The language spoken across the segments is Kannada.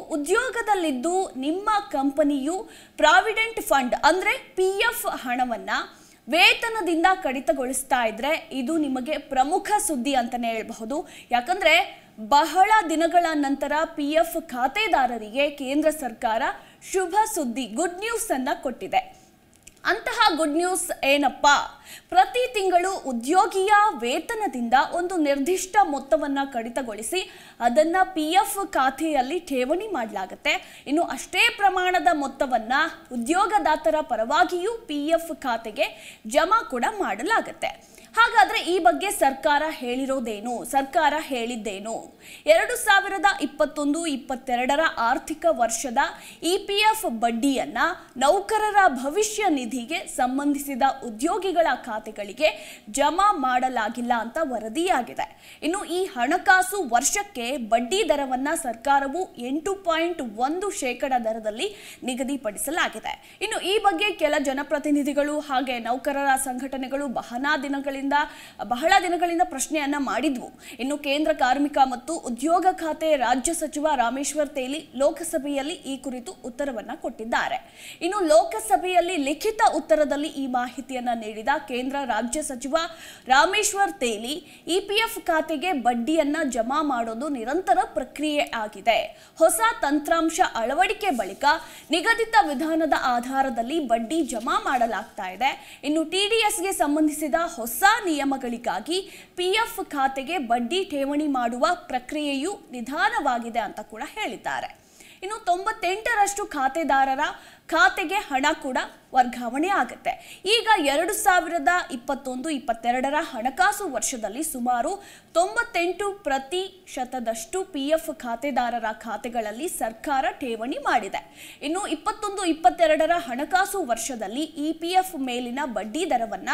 ಉದ್ಯೋಗದಲ್ಲಿದ್ದು ನಿಮ್ಮ ಕಂಪನಿಯು ಪ್ರಾವಿಡೆಂಟ್ ಫಂಡ್ ಅಂದ್ರೆ PF ಹಣವನ್ನ ವೇತನದಿಂದ ಕಡಿತಗೊಳಿಸ್ತಾ ಇದ್ರೆ ಇದು ನಿಮಗೆ ಪ್ರಮುಖ ಸುದ್ದಿ ಅಂತಾನೆ ಹೇಳಬಹುದು. ಯಾಕಂದ್ರೆ ಬಹಳ ದಿನಗಳ ನಂತರ PF ಖಾತೆದಾರರಿಗೆ ಕೇಂದ್ರ ಸರ್ಕಾರ ಶುಭ ಸುದ್ದಿ ಗುಡ್ ನ್ಯೂಸ್ ಅನ್ನ ಕೊಟ್ಟಿದೆ. ಅಂತಹ ಗುಡ್ ನ್ಯೂಸ್ ಏನಪ್ಪ? ಪ್ರತಿ ತಿಂಗಳು ಉದ್ಯೋಗಿಯ ವೇತನದಿಂದ ಒಂದು ನಿರ್ದಿಷ್ಟ ಮೊತ್ತವನ್ನು ಕಡಿತಗೊಳಿಸಿ ಅದನ್ನ PF ಖಾತೆಯಲ್ಲಿ ಠೇವಣಿ ಮಾಡಲಾಗುತ್ತೆ. ಇನ್ನು ಅಷ್ಟೇ ಪ್ರಮಾಣದ ಮೊತ್ತವನ್ನ ಉದ್ಯೋಗದಾತರ ಪರವಾಗಿಯೂ PF ಖಾತೆಗೆ ಜಮಾ ಕೂಡ ಮಾಡಲಾಗುತ್ತೆ. ಹಾಗಾದ್ರೆ ಈ ಬಗ್ಗೆ ಸರ್ಕಾರ ಹೇಳಿರೋದೇನು? ಸರ್ಕಾರ ಹೇಳಿದ್ದೇನು? 2021-22 ಆರ್ಥಿಕ ವರ್ಷದ EPF ಬಡ್ಡಿಯನ್ನ ನೌಕರರ ಭವಿಷ್ಯ ನಿಧಿಗೆ ಸಂಬಂಧಿಸಿದ ಉದ್ಯೋಗಿಗಳ ಖಾತೆಗಳಿಗೆ ಜಮಾ ಮಾಡಲಾಗಿಲ್ಲ ಅಂತ ವರದಿಯಾಗಿದೆ. ಇನ್ನು ಈ ಹಣಕಾಸು ವರ್ಷಕ್ಕೆ ಬಡ್ಡಿ ದರವನ್ನ ಸರ್ಕಾರವು 8.1% ದರದಲ್ಲಿ ನಿಗದಿಪಡಿಸಲಾಗಿದೆ. ಇನ್ನು ಈ ಬಗ್ಗೆ ಕೆಲ ಜನಪ್ರತಿನಿಧಿಗಳು ಹಾಗೆ ನೌಕರರ ಸಂಘಟನೆಗಳು ಬಹಳ ದಿನಗಳಿಂದ ಪ್ರಶ್ನೆಯನ್ನ ಮಾಡಿದ್ವು. ಇನ್ನು ಕೇಂದ್ರ ಕಾರ್ಮಿಕ ಮತ್ತು ಉದ್ಯೋಗ ಖಾತೆ ರಾಜ್ಯ ಸಚಿವ ರಾಮೇಶ್ವರ್ ತೇಲಿ ಲೋಕಸಭೆಯಲ್ಲಿ ಈ ಕುರಿತು ಉತ್ತರವನ್ನ ಕೊಟ್ಟಿದ್ದಾರೆ. ಇನ್ನು ಲೋಕಸಭೆಯಲ್ಲಿ ಲಿಖಿತ ಉತ್ತರದಲ್ಲಿ ಈ ಮಾಹಿತಿಯನ್ನ ನೀಡಿದ ಕೇಂದ್ರ ರಾಜ್ಯ ಸಚಿವ ರಾಮೇಶ್ವರ್ ತೇಲಿ EPF ಖಾತೆಗೆ ಬಡ್ಡಿಯನ್ನ ಜಮಾ ಮಾಡೋದು ನಿರಂತರ ಪ್ರಕ್ರಿಯೆ ಆಗಿದೆ. ಹೊಸ ತಂತ್ರಾಂಶ ಅಳವಡಿಕೆ ಬಳಿಕ ನಿಗದಿತ ವಿಧಾನದ ಆಧಾರದಲ್ಲಿ ಬಡ್ಡಿ ಜಮಾ ಮಾಡಲಾಗ್ತಾ ಇದೆ. ಇನ್ನು TDSಗೆ ಸಂಬಂಧಿಸಿದ ಹೊಸ ನಿಯಮಗಳಿಗಾಗಿ PF ಖಾತೆಗೆ ಬಡ್ಡಿ ಠೇವಣಿ ಮಾಡುವ ಪ್ರಕ್ರಿಯೆಯು ನಿಧಾನವಾಗಿದೆ ಅಂತ ಕೂಡ ಹೇಳಿದ್ದಾರೆ. ಇನ್ನು 98% ಖಾತೆದಾರರ ಖಾತೆಗೆ ಹಣ ಕೂಡ ವರ್ಗಾವಣೆ ಆಗುತ್ತೆ. ಈಗ 2021-22 ಹಣಕಾಸು ವರ್ಷದಲ್ಲಿ ಸುಮಾರು 98% PF ಖಾತೆದಾರರ ಖಾತೆಗಳಲ್ಲಿ ಸರ್ಕಾರ ಠೇವಣಿ ಮಾಡಿದೆ. ಇನ್ನು 21-22 ಹಣಕಾಸು ವರ್ಷದಲ್ಲಿ EPF ಮೇಲಿನ ಬಡ್ಡಿ ದರವನ್ನ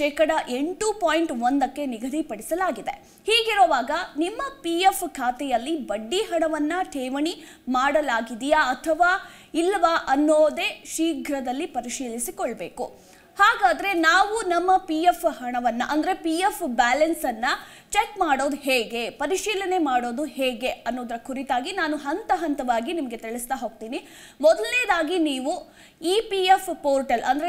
8.1% ನಿಗದಿಪಡಿಸಲಾಗಿದೆ. ಹೀಗಿರುವಾಗ ನಿಮ್ಮ PF ಖಾತೆಯಲ್ಲಿ ಬಡ್ಡಿ ಹಣವನ್ನ ಠೇವಣಿ ಮಾಡಲಾಗಿದೆಯಾ ಅಥವಾ ಇಲ್ಲವಾ ಅನ್ನೋದೇ ಶೀಘ್ರದಲ್ಲಿ ಪರಿಶೀಲಿಸಿಕೊಳ್ಳಬೇಕು. ಹಾಗಾದ್ರೆ ನಾವು ನಮ್ಮ PF ಹಣವನ್ನ ಅಂದ್ರೆ PF ಬ್ಯಾಲೆನ್ಸ್ ಅನ್ನ ಚೆಕ್ ಮಾಡೋದು ಹೇಗೆ, ಪರಿಶೀಲನೆ ಮಾಡೋದು ಹೇಗೆ ಅನ್ನೋದರ ಕುರಿತಾಗಿ ನಾನು ಹಂತ ಹಂತವಾಗಿ ನಿಮಗೆ ತಿಳಿಸ್ತಾ ಹೋಗ್ತೀನಿ. ಮೊದಲನೇದಾಗಿ ನೀವು EPF ಪೋರ್ಟಲ್ ಅಂದ್ರೆ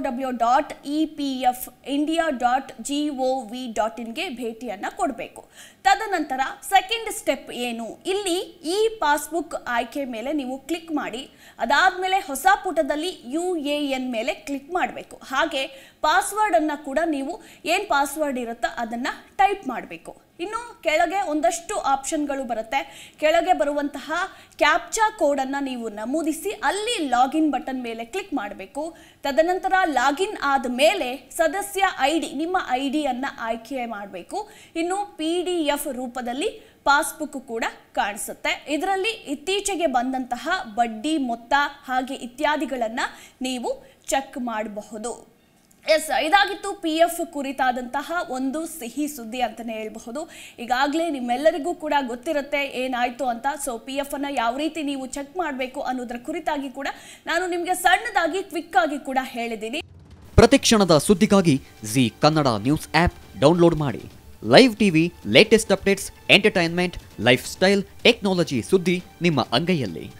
www.epfindia.gov.in ಗೆ ಭೇಟಿಯನ್ನ ಕೊಡಬೇಕು. ತದನಂತರ ಸೆಕೆಂಡ್ ಸ್ಟೆಪ್ ಏನು? ಇಲ್ಲಿ ಪಾಸ್ಬುಕ್ ಆಯ್ಕೆ ಮೇಲೆ ನೀವು ಕ್ಲಿಕ್ ಮಾಡಿ, ಅದಾದ್ಮೇಲೆ ಹೊಸ ಪುಟದಲ್ಲಿ UAN ಮೇಲೆ ಕ್ಲಿಕ್ ಮಾಡಬೇಕು. ಹಾಗೆ ಪಾಸ್ವರ್ಡ್ ಅನ್ನ ಕೂಡ ನೀವು ಏನು ಪಾಸ್ವರ್ಡ್ ಇರುತ್ತೋ ಅದನ್ನ ಟೈಪ್ ಮಾಡಬೇಕು. ಇನ್ನು ಕೆಳಗೆ ಒಂದಷ್ಟು ಆಪ್ಷನ್ಗಳು ಬರುತ್ತೆ. ಕೆಳಗೆ ಬರುವಂತಹ ಕ್ಯಾಪ್ಚಾ ಕೋಡ್ ಅನ್ನ ನೀವು ನಮೂದಿಸಿ ಅಲ್ಲಿ ಲಾಗಿನ್ ಬಟನ್ ಮೇಲೆ ಕ್ಲಿಕ್ ಮಾಡಬೇಕು. ತದನಂತರ ಲಾಗಿನ್ ಆದ ಮೇಲೆ ಸದಸ್ಯ ID ನಿಮ್ಮ ಐಡಿಯನ್ನ ಆಯ್ಕೆ ಮಾಡಬೇಕು. ಇನ್ನು PDF ರೂಪದಲ್ಲಿ ಪಾಸ್ಬುಕ್ ಕೂಡ ಕಾಣಿಸುತ್ತೆ. ಇದರಲ್ಲಿ ಇತ್ತೀಚೆಗೆ ಬಂದಂತಹ ಬಡ್ಡಿ ಮೊತ್ತ ಹಾಗೆ ಇತ್ಯಾದಿಗಳನ್ನ ನೀವು ಚೆಕ್ ಮಾಡಬಹುದು. ಇದಾಗಿತ್ತು PF ಕುರಿತಾದಂತಹ ಒಂದು ಸಿಹಿ ಸುದ್ದಿ ಅಂತಾನೆ ಹೇಳಬಹುದು. ಈಗಾಗಲೇ ನಿಮ್ಮೆಲ್ಲರಿಗೂ ಕೂಡ ಗೊತ್ತಿರುತ್ತೆ ಏನಾಯ್ತು ಅಂತ. ಸೊ PF ಅನ್ನ ಯಾವ ರೀತಿ ನೀವು ಚೆಕ್ ಮಾಡಬೇಕು ಅನ್ನೋದರ ಕುರಿತಾಗಿ ಕೂಡ ನಾನು ನಿಮಗೆ ಸಣ್ಣದಾಗಿ ಕ್ವಿಕ್ ಆಗಿ ಕೂಡ ಹೇಳಿದ್ದೀನಿ. ಪ್ರತಿಕ್ಷಣದ ಸುದ್ದಿಗಾಗಿ Zee Kannada news app download ಮಾಡಿ. Live TV, latest updates, entertainment, lifestyle, technology ಸುದ್ದಿ ನಿಮ್ಮ ಅಂಗೈಯಲ್ಲಿ.